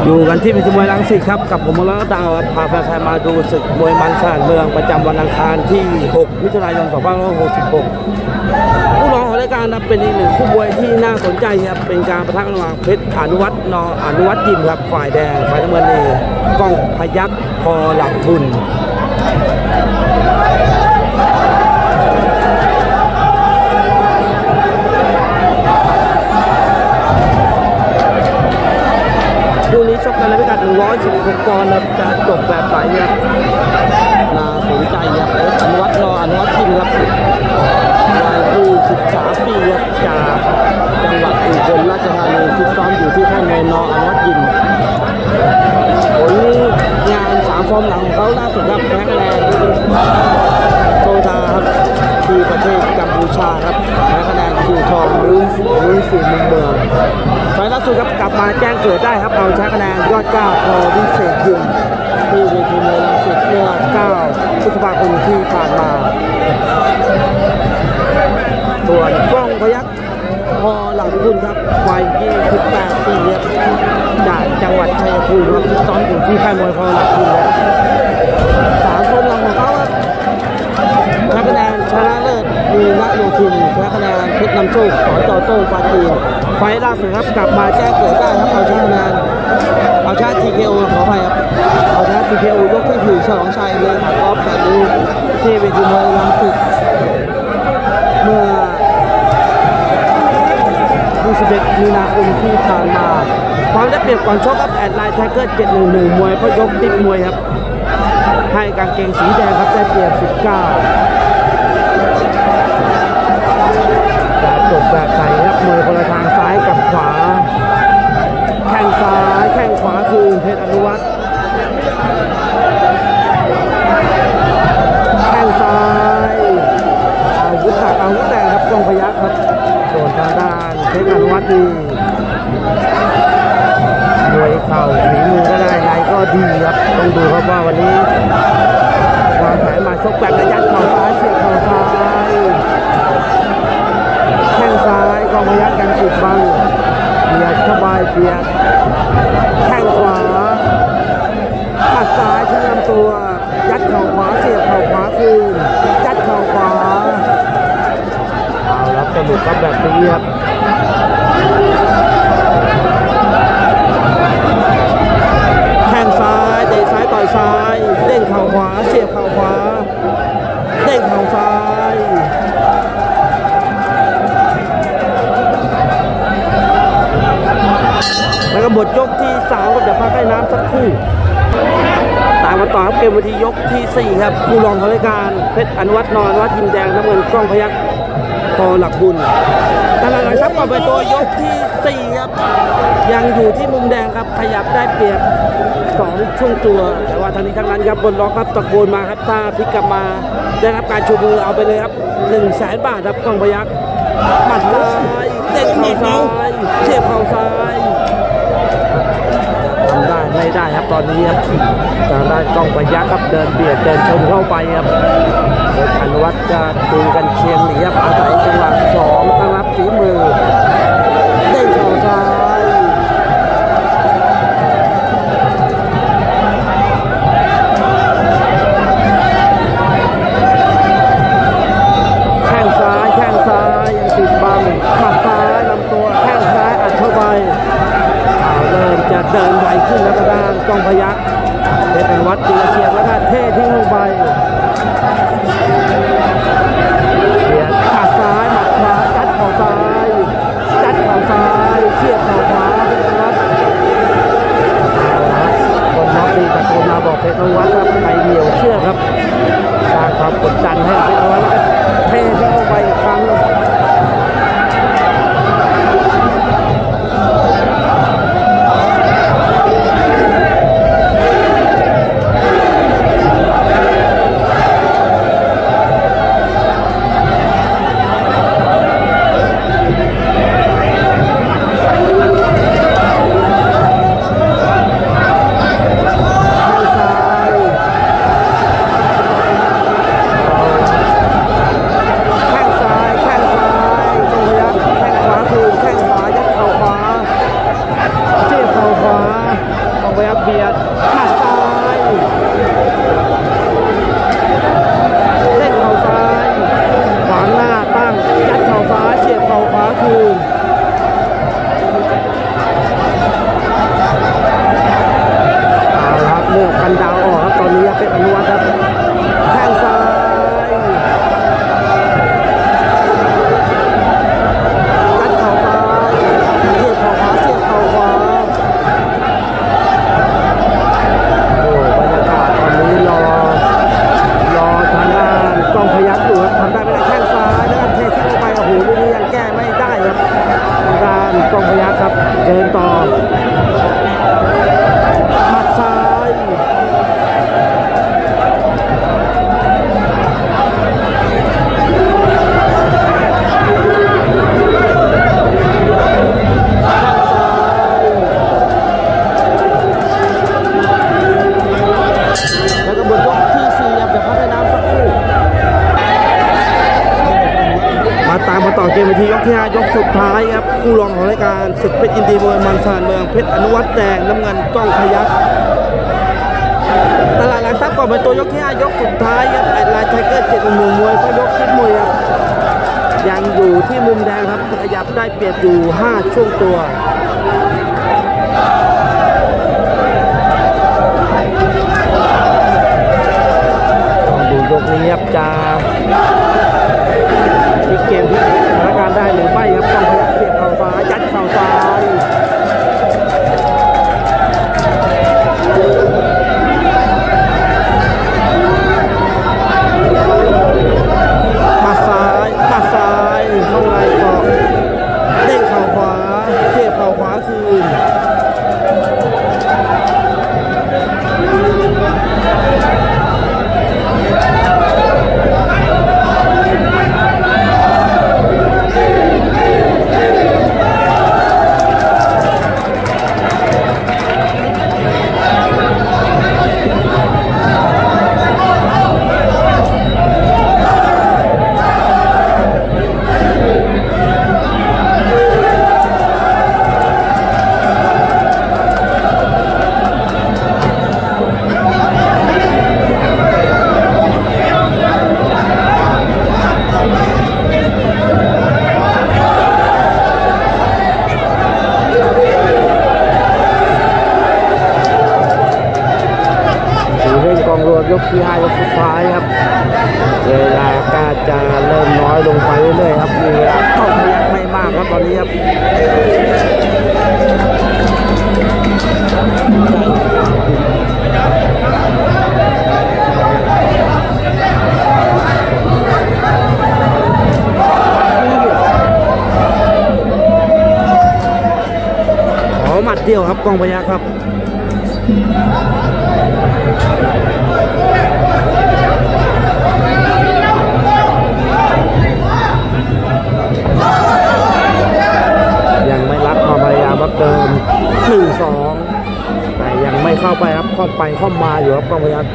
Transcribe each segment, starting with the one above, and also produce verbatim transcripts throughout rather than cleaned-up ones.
อยู่กันที่วิทยมวยรังสิตครับกับผมมรดาวพาแฟนๆมาดูศึกมวยมันสานเมืองประจำวันอังคารที่หกมิถุนายนสองพันห้าร้อยหกสิบหกผู้รองของรายการนับเป็นอีกหนึ่งคู่มวยที่น่าสนใจครับเป็นการประทะระหว่างเพชรอนุวัฒน์นอนุวัฒน์ยิมครับฝ่ายแดงฝ่ายน้ำเงินนี่ก้องพยัคฆ์พอหลักบุญคู่นี้ชกกันในพิกัดหนึ่งร้อยสิบหกปอนด์จะจบแบบไหนครับน่าสนใจครับอนุวัฒน์นอนุวัฒน์ยิมครับวัยที่สิบสามปีครับจากจังหวัดอุบลราชธานีฟิตซ้อมอยู่ที่ค่ายมวยนอนุวัฒน์ยิมผลงานสามฟอร์มหลังของเขาล่าสุดครับแพ้คะแนนโซทาครับที่ประเทศกัมพูชาครับแพ้คะแนนคิวทองรุ่นรุ่นสี่มุมเมืองไฟล่าสุดครับกลับมาแจ้งเกิดได้ครับเอาชนะคะแนนยอดเก้าพอวิเศษยิมที่เวทีมวยรังสิตเมื่อเก้าพฤษภาคมที่ผ่านมาส่วนกล้องพยัคฆ์พอหลังบุญครับวัยยี่สิบแปดปีครับจากจังหวัดชัยภูมิครับที่ซ้อมอยู่ที่ค่ายมวยพอหลังบุญครับสามคนหลังของเขาครับแพ้คะแนนชนะเลิศมีณโยธินแพ้คะแนนเพชรนำโชคขอต่อโต้ปาจีนไฟล่าสุดครับกลับมาแจ้งเกิดได้ครับเอาชนะคะแนนเอาชนะ ที เค โอ ขออภัยครับเอาชนะ ที เค โอ ยกที่ถือฉลองชัยเลยครับกอล์ฟแต่ดูที่เวทีมวยรังสิตเมื่อยี่สิบเอ็ดมีนาคมที่ผ่านมาความได้เปรียบก่อนชกครับแอดไลน์ไทเกอร์เจ็ดหนึ่งหนึ่งมวยเพราะยกติดมวยครับให้กางเกงสีแดงครับได้เปรียบสิบเก้าจะจบแบบไหนครับมวยคนละทางซ้ายกับขวาแข้งซ้ายแข้งขวาคือเพชรอนุวัฒน์แข้งซ้ายอาวุธหนักอาวุธแรงครับกล้องพยัคฆ์ครับส่วนทางด้านเพชรอนุวัฒน์ดีมวยเข่าฝีมือก็ได้ในก็ดีครับต้องดูครับว่าวันนี้วางแผนมาชกแบบระยะเข่าซ้ายเสียบเข่าซ้ายแข้งซ้ายกองพยัคฆ์กันจุดบังเบียดเข้าไปเบียดแข้งขวาหมัดซ้ายที่ลำตัวยัดเข่าขวาเสียบเข่าขวาคืนยัดเข่าขวาเอาละสนุกครับแบบนี้ครับแข้งซ้ายเตะซ้ายต่อยซ้ายเด้งเข่าขวาเสียบเข่าขวาเด้งเข่าซ้ายแล้วก็หมดยกที่สามก็จะพักให้น้ำสักครู่ตามมาต่อครับเกมวันที่ยกที่สี่ครับผู้รองของรายการเพชรอนุวัฒน์นอนุวัฒน์ยิมแดงน้ำเงินกล้องพยัคฆ์พอหลักบุญตลาดหลังซับก่อนไปตัวยกที่สี่ครับยังอยู่ที่มุมแดงครับขยับได้เปรียบสองช่วงตัวแต่ว่าทางนี้ทั้งนั้นครับบนล็อกครับตะโกนมาครับถ้าพลิกกลับมาได้รับการชูมือเอาไปเลยครับหนึ่งแสนบาทครับกล้องพยัคฆ์หมัดซ้ายเด้งเข่าซ้ายเสียบเข่าซ้ายทำได้ไม่ได้ครับตอนนี้ครับทางด้านกล้องพยัคฆ์ครับเดินเบียดเดินชนเข้าไปครับเพชรอนุวัฒน์จะตีกันเชียงหนีครับอาศัยจังหวะสองตั้งรับฝีมือเด้งเข่าซ้ายแข้งซ้ายแข้งซ้ายยังติดบังหมัดซ้ายลำตัวแข้งซ้ายอัดเข้าไปเริ่มจะเดินไวขึ้นแล้วก็ด้านกล้องพยัคฆ์เพชรอนุวัฒน์ตีเฉียงแล้วก็เททิ้งลงไปเบียดหมัดซ้ายหมัดขวาจัดเข่าซ้ายจัดเข่าซ้ายเฉียบเข่าขวาเพชรอนุวัฒน์คนน็อกดีแต่คนมาบอกเพชรอนุวัฒน์ครับไปเหนียวเชื่อครับสร้างความกดดันให้เพชรอนุวัฒน์แล้วก็เททิ้งลงไปอีกครั้งเบียดหมัดซ้ายเล่นเข่าซ้ายขวางหน้าตั้งยัดเข่าซ้ายเสียบเข่าขวาคืนเอาละครับเลือกกันดาวออกครับตอนนี้เป็นอนุวัฒน์ครับแข้งซ้ายยัดเข่าซ้ายเสียบเข่าขวาเสียบเข่าขวาโอ้บรรยากาศตอนนี้รอรอทางด้านกล้องพยัคฆ์อยู่ครับทำได้ไม่ได้แข้งซ้ายแล้วก็เททิ้งลงไปโอ้โหลูกนี้ยังแก้ไม่ได้ครับทางด้านกล้องพยัคฆ์ครับเดินต่อหมัดซ้ายแล้วก็บนยกที่สี่ครับเดี๋ยวพักให้น้ำสักครู่มาตามมาต่อเกมวิธียกที่ห้ายกสุดท้ายครับคู่รองของรายการศึกเพชรยินดีมวยมันสานเมืองเพชรอนุวัฒน์แดงน้ำเงินกล้องพยัคฆ์ตลาดหลังทรัพย์ก่อนเป็นตัวยกที่ห้ายกสุดท้ายครับไอไลน์ไทเกอร์เจ็ดหนึ่งมวยก็ยกคิดมวยครับยังอยู่ที่มุมแดงครับขยับได้เปรียบอยู่ห้าช่วงตัวดูยกนี้ครับจะพลิกเกมพลิกสถานการณ์ได้หรือไม่ครับต้องพยายามเสียบเข่าซ้ายยัดเข่าซ้ายมาซ้ายมาซ้ายเข้าในเกาะเด้งเข่าขวาเสียบเข่าขวาคืนยกที่ห้ายกสุดท้ายครับเวลาก็จะเริ่มน้อยลงไปเรื่อยๆครับมีเวลาเข้าพยักไม่มากครับตอนนี้ครับขอหมัดเดียวครับกองพยัคฆ์ครับยังไม่รับความพยายามครับเติมหนึ่งสองแต่ยังไม่เข้าไปครับเข้าไปเข้ามาอยู่ครับกองพยัคฆ์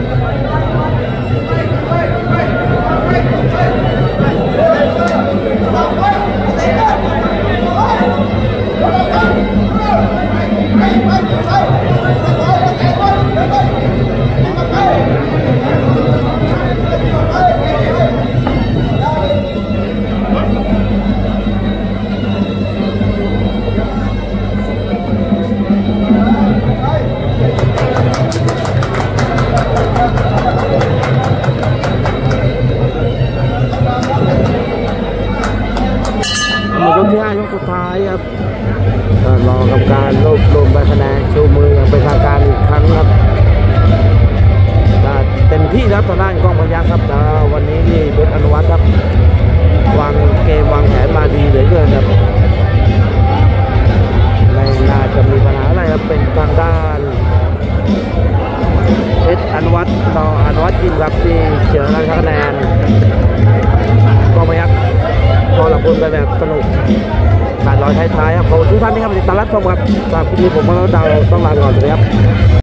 ยกที่ห้ายกสุดท้ายครับรอกับการรวบรวมใบคะแนนชูมืออย่างเป็นทางการอีกครั้งครับเต็มที่ครับตอนนั้นกล้องพยัคฆ์ครับวันนี้นี่เพชรอนุวัฒน์ครับวางเกมวางแผนมาดีเหลือเกินครับไม่น่าจะมีปัญหาอะไรครับเป็นทางด้านเพชรอนุวัฒน์ต่ออนุวัฒน์ยินครับที่เฉือนคะแนนกล้องพยัคฆ์พอหลับบุญไปแบบสนุกขาดลอยท้ายๆครับขอบคุณทุกท่านที่เข้ามาติดตามรับชมครับสำหรับคลิปนี้ผมมาแล้วดาวต้องลาไปก่อนสวัสดีครับ